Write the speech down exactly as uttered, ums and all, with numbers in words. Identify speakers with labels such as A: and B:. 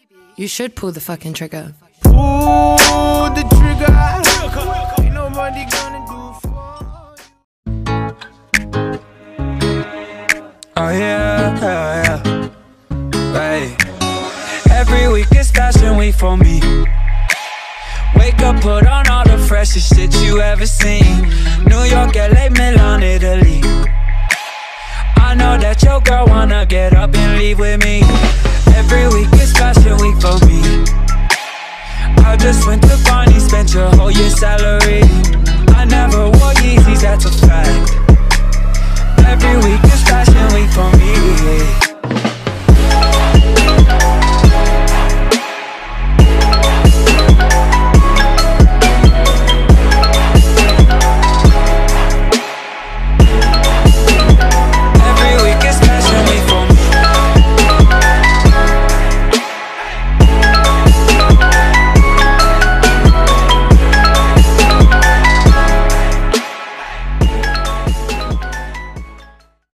A: You should pull the fucking trigger.
B: Pull the trigger. Ain't nobody gonna do for you. Oh yeah, yeah, yeah. Right. Every week is fashion week for me. Wake up, put on all the freshest shit you ever seen. New York, L A, Milan, Italy. I know that your girl wanna get up and leave with me. Every week is fashion week for me. I just went to Barney, spent your whole year's salary.